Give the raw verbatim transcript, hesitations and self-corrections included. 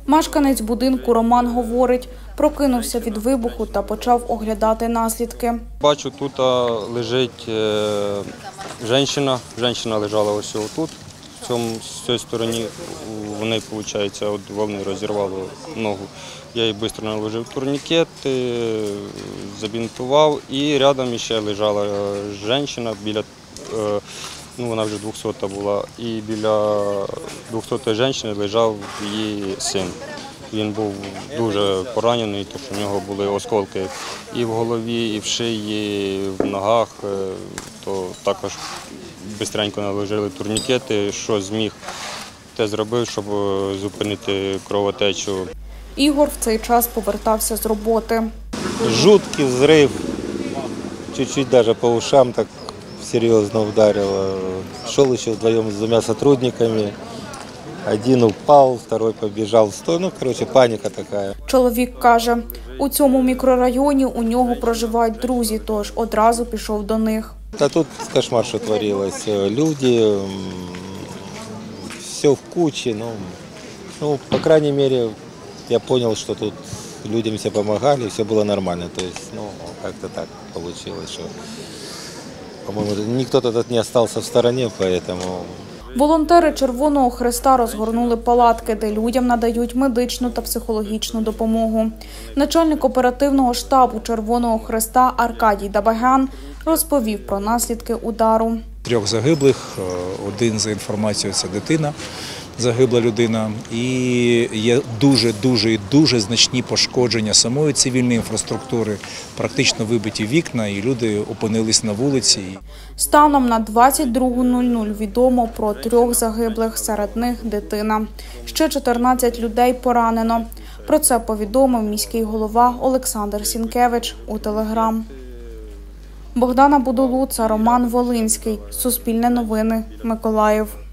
Мешканець будинку Роман говорить, прокинувся від вибуху та почав оглядати наслідки. Бачу, тут лежить жінка, жінка лежала ось тут, в цьому, з цієї сторони, в неї, виходить, від волни розірвало ногу. Я їй швидко наложив турнікет, забінтував і рядом ще лежала жінка, біля, ну вона вже двохсота була, і біля двохсотої жінки лежав її син. Він був дуже поранений, тому що в нього були осколки і в голові, і в шиї, і в ногах, то також швидко наложили турнікети, що зміг, те зробив, щоб зупинити кровотечу. Ігор в цей час повертався з роботи. Жуткий взрив, чуть-чуть навіть по ушам так серйозно вдарило. Шел ще вдвоєм з двома сотрудниками. Один упав, второй побіжав в сторону. Ну, коротше, паніка така. Чоловік каже, у цьому мікрорайоні у нього проживають друзі, тож одразу пішов до них. Та тут кошмар, що творилось. Люди, все в кучі. Ну, ну, по крайней мере, я понял, что тут людям все помогали, все было нормально. То есть, ну, как-то так получилось, что, по-моему, никто тут не остался в стороне, поэтому... Волонтери Червоного Хреста розгорнули палатки, де людям надають медичну та психологічну допомогу. Начальник оперативного штабу Червоного Хреста Аркадій Дабагян розповів про наслідки удару. Трьох загиблих, один за інформацією – це дитина, загибла людина. І є дуже-дуже і дуже значні пошкодження самої цивільної інфраструктури, практично вибиті вікна, і люди опинились на вулиці. Станом на двадцять другу нуль нуль відомо про трьох загиблих, серед них дитина. Ще чотирнадцять людей поранено. Про це повідомив міський голова Олександр Сінкевич у Телеграм. Богдана Будулуца, Роман Волинський. Суспільне новини. Миколаїв.